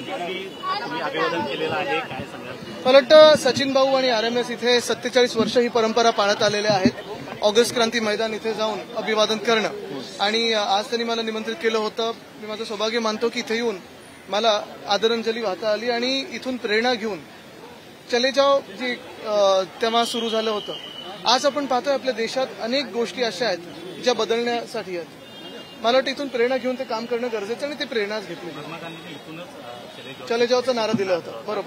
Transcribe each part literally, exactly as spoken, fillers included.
मला वाटतं सचिन भाऊ आणि आर एम एस इथे सत्तेचाळीस वर्ष ही परंपरा पाळत आलेले आहेत। ऑगस्ट क्रांती मैदान इथे जाऊन अभिवादन करणं आणि आज त्यांनी मला निमंत्रित केलं होतं। मी माझं सौभाग्य मानतो की इथे येऊन मला आदरांजली वाहता आली आणि इथून प्रेरणा घेऊन चले जाओ जी तेव्हा सुरू झालं होतं। आज आपण पाहतोय आपल्या देशात अनेक गोष्टी अशा आहेत ज्या बदलण्यासाठी आहेत। मला वाटतं इथून प्रेरणा घेऊन ते काम करणं गरजेचं आणि ते प्रेरणाच घेतली। चले जाओचा नारा दिला होता, बरोबर।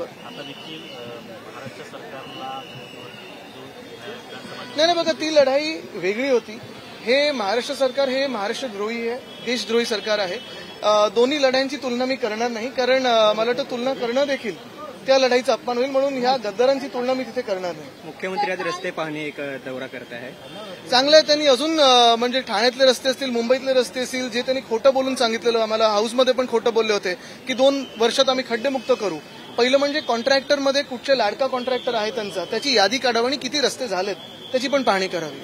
नाही नाही बघा, ती लढाई वेगळी होती। हे महाराष्ट्र सरकार हे महाराष्ट्रद्रोही आहे, देशद्रोही सरकार आहे। दोन्ही लढाईंची तुलना मी करणार नाही, कारण मला वाटतं तुलना करणं देखील त्या लढाईचा अपमान होईल, म्हणून ह्या गद्दारांची तुलना मी तिथे करणार नाही। मुख्यमंत्री आज रस्ते पाहणे एक दौरा करत आहे, चांगलं आहे। त्यांनी अजून म्हणजे ठाण्यातले रस्ते असतील, मुंबईतले रस्ते असतील, जे त्यांनी खोटं बोलून सांगितलेलं, आम्हाला हाऊसमध्ये पण खोटं बोलले होते की दोन वर्षात आम्ही खड्डेमुक्त करू। पहिलं म्हणजे कॉन्ट्रॅक्टरमध्ये कुठचे लाडका कॉन्ट्रॅक्टर आहे त्यांचा, त्याची यादी काढावी आणि किती रस्ते झालेत त्याची पण पाहणी करावी।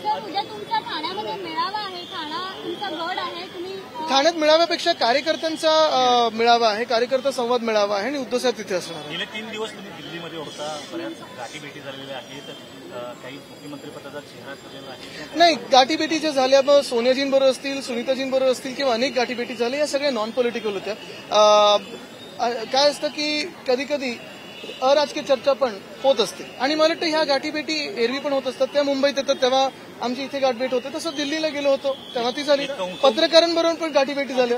ठाण्यात मेळाव्यापेक्षा कार्यकर्त्यांचा मेळावा आहे, कार्यकर्ता संवाद मेळावा आहे आणि उद्धव साहेब तिथे असणार। गेले तीन दिवस तुम्ही दिल्लीमध्ये होता, बऱ्याच गाठीभेटी झालेल्या आहेत, काही मुख्यमंत्रीपदाचा चेहरा ठरलेला आहे। नाही, गाठीभेटी जे झाल्या मग सोनियाजींबरोबर असतील, सुनीताजींबरोबर असतील किंवा अनेक गाठीभेटी झाल्या, या सगळ्या नॉन पॉलिटिकल होत्या। काय असतं की कधी कधी अराजकीय चर्चा पण होत असते आणि मला वाटतं ह्या गाठीभेटी एरवी पण होत असतात। त्या मुंबईत येतात तेव्हा आमची इथे गाठभेट होते, तसं दिल्लीला गेलो होतो तेव्हा ती झाली, पत्रकारांबरोबर पण गाठीभेटी झाल्या।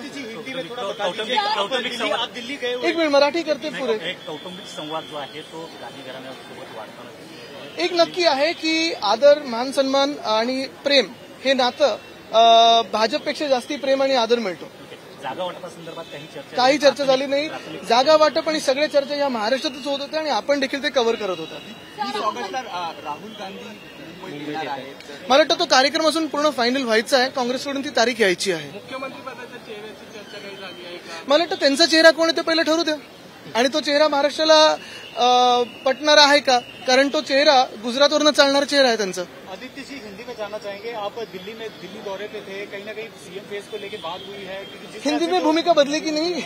एक मिनिट मराठी करते पुरे। कौटुंबिक संवाद जो आहे तो गांधी घराण्यासोबत वाढताना एक नक्की आहे की आदर, मान सन्मान आणि प्रेम हे नातं भाजपपेक्षा जास्ती प्रेम आणि आदर मिळतो। जागा वाटपासंदर्भात काही चर्चा काही चर्चा झाली नाही। जागा वाटप आणि सगळ्या चर्चा या महाराष्ट्रातच होत होत्या आणि आपण देखील ते कव्हर करत होता। राहुल गांधी मला वाटतं तो कार्यक्रम असून पूर्ण फायनल व्हायचा आहे, काँग्रेसकडून ती तारीख यायची आहे। मुख्यमंत्रीपदाच्या चेहऱ्याची चर्चा काही झाली आहे का? मला वाटतं त्यांचा चेहरा कोण आहे ते पहिलं ठरू द्या आणि तो चेहरा महाराष्ट्राला पटणारा आहे का, कारण तो चेहरा गुजरातवरनं चालणारा चेहरा आहे त्यांचा। आदित्य सिंह, हिंदी में जानना चाहेंगे, आप दिल्ली में दिल्ली दौरे पे थे, कहीं ना कहीं सीएम फेस को लेकर बात हुई है? हिंदी में भूमिका बदली की नहीं,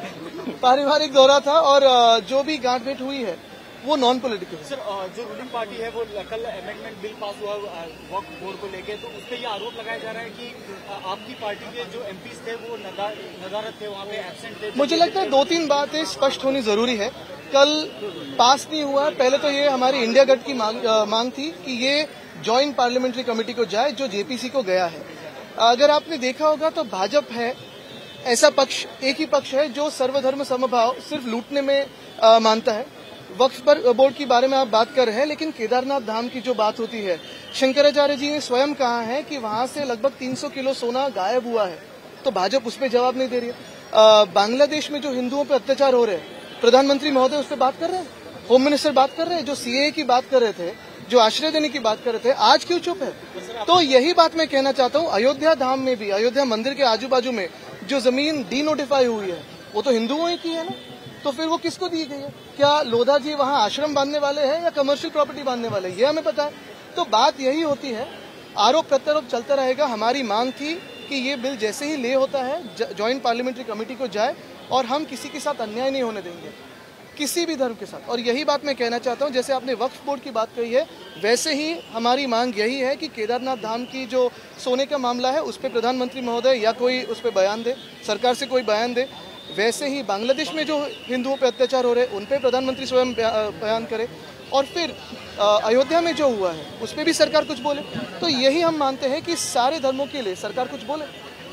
पारिवारिक दौरा था और जो भी गांठभेट हुई है वो नॉन पॉलिटिकल। सर, जो रूलिंग पार्टी है वो कल अमेंडमेंट बिल पास हुआ वक्फ बोर्ड को लेकर, तो उस पर यह आरोप लगाया जा रहा है कि आपकी पार्टी के जो एमपीज थे वो नदारत थे, वहाँ पे एब्सेंट थे। मुझे लगता है दो तीन बातें स्पष्ट होनी जरूरी है। कल पास नहीं हुआ है, पहले तो ये हमारी इंडिया गठ की मांग, मांग थी कि ये ज्वाइंट पार्लियामेंट्री कमेटी को जाए जो जेपीसी को गया है। अगर आपने देखा होगा तो भाजपा है ऐसा पक्ष, एक ही पक्ष है जो सर्वधर्म समभाव सिर्फ लूटने में आ, मानता है। वक्फ पर बोर्ड के बारे में आप बात कर रहे हैं, लेकिन केदारनाथ धाम की जो बात होती है, शंकराचार्य जी ने स्वयं कहा है कि वहां से लगभग तीन सौ किलो सोना गायब हुआ है, तो भाजपा उस पर जवाब नहीं दे रही है। बांग्लादेश में जो हिंदुओं पर अत्याचार हो रहे हैं, प्रधानमंत्री महोदय उस पर बात कर रहे हैं, होम मिनिस्टर बात कर रहे हैं, जो सीए की बात कर रहे थे, जो आश्रय देने की बात कर रहे थे, आज क्यों चुप है? तो यही बात मैं कहना चाहता हूँ। अयोध्या धाम में भी, अयोध्या मंदिर के आजू बाजू में जो जमीन डी नोटिफाई हुई है वो तो हिंदुओं की है ना, तो फिर वो किसको दी गई है? क्या लोधा जी वहां आश्रम बांधने वाले हैं या कमर्शियल प्रॉपर्टी बांधने वाले हैं, ये हमें पता है। तो बात यही होती है, आरोप प्रत्यारोप चलता रहेगा। हमारी मांग थी कि ये बिल जैसे ही ले होता है ज्वाइंट पार्लियामेंट्री कमेटी को जाए और हम किसी के साथ अन्याय नहीं होने देंगे, किसी भी धर्म के साथ। और यही बात मैं कहना चाहता हूं, जैसे आपने वक्फ बोर्ड की बात कही है, वैसे ही हमारी मांग यही है कि केदारनाथ धाम की जो सोने का मामला है उस पर प्रधानमंत्री महोदय या कोई उस पर बयान दे, सरकार से कोई बयान दे। वैसे ही बांग्लादेश में जो हिंदुओं पर अत्याचार हो रहे हैं उन पर प्रधानमंत्री स्वयं बयान करे, और फिर अयोध्या में जो हुआ है उस पर भी सरकार कुछ बोले। तो यही हम मानते हैं कि सारे धर्मों के लिए सरकार कुछ बोले।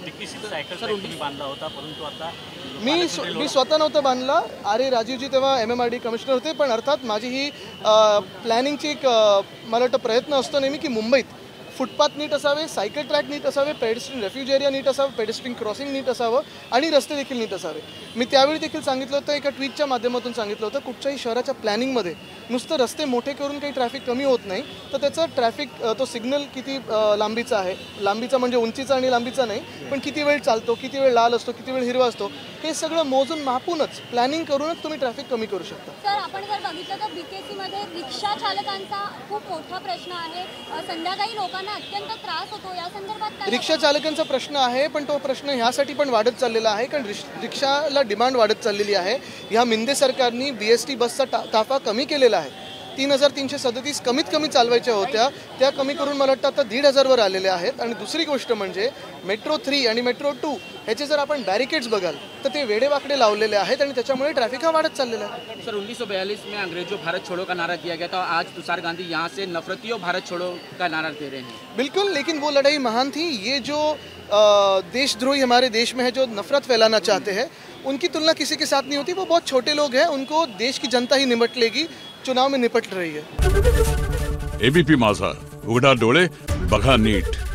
बांधला होता, परंतु आता मी मी स्वतः नव्हतं बांधला, आरे राजीवजी तेव्हा M M R D commissioner होते, पण अर्थात माझी ही प्लॅनिंगची एक मला वाटतं प्रयत्न असतो नेहमी की मुंबईत फुटपाथ नीट असावे, सायकल ट्रॅक नीट असावे, पेडेस्ट्रियन रेफ्यूज एरिया नीट असावं, पेडेस्ट्रियन क्रॉसिंग नीट असावं आणि रस्ते देखील नीट असावे। मी त्यावेळी देखील सांगितलं होतं, एका ट्विटच्या माध्यमातून सांगितलं होतं, कुठच्याही शहराच्या प्लॅनिंगमध्ये नुसतं रस्ते मोठे करून काही ट्रॅफिक कमी होत नाही, तर त्याचा ट्रॅफिक तो सिग्नल किती लांबीचा आहे, लांबीचा म्हणजे उंचीचा आणि लांबीचा नाही, पण किती वेळ चालतो, किती वेळ लाल असतो, किती वेळ हिरवा असतो, हे सगळं मोजून मापूनच प्लॅनिंग करूनच तुम्ही ट्रॅफिक कमी करू शकता. सर, आपण जर बघितलं तर बीकेसी मध्ये रिक्षा चालकांचा खूप मोठा प्रश्न आहे. संध्याकाळी लोकांना अत्यंत त्रास होतो. या संदर्भात काय? रिक्षा चालकांचा प्रश्न आहे, पण तो प्रश्न ह्यासाठी पण वाढत चाललेला आहे कारण रिक्षाला डिमांड वाढत चाललेली आहे. ह्या मिंदे सरकारनी बीएसटी बसचा ताफा कमी केलेला आहे. तीन हजार तीनशे सदतीस कमीत कमी चालवायच्या होत्या, त्या कमी करून मला वाटतं आता दीड हजारवर आलेल्या आहेत. आणि दुसरी गोष्ट म्हणजे मेट्रो थ्री आणि मेट्रो टू ह्याचे जर आपण बॅरिकेड्स बघाल तर ते वेडेवाकडे लावलेले आहेत आणि त्याच्यामुळे ट्रॅफिक हा वाढत चाललेला आहे. सर, उन्नीस सौ बयालीस में अंग्रेजों भारत छोड़ो का नारा दिया गया था, आज तुषार गांधी यहाँ से नफरतियों भारत छोड़ो का नारा दे रहे हैं. बिल्कुल, लेकिन वो लड़ाई महान थी. ये जो देशद्रोही हमारे देश में है, जो नफरत फैलाना चाहते हैं, उनकी तुलना किसी के साथ नहीं होती. वो बहुत छोटे लोग हैं, उनको देश की जनता ही निपट लेगी, चुनाव में निपट रही है. एबीपी माझा, उघडा डोळे बघा नीट.